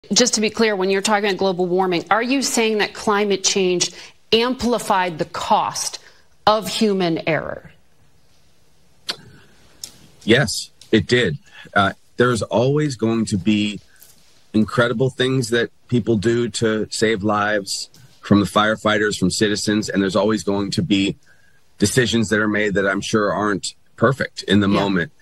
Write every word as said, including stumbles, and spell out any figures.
Just to be clear, when you're talking about global warming, are you saying that climate change amplified the cost of human error? Yes, it did. Uh, there's always going to be incredible things that people do to save lives, from the firefighters, from citizens, and there's always going to be decisions that are made that I'm sure aren't perfect in the yeah. moment.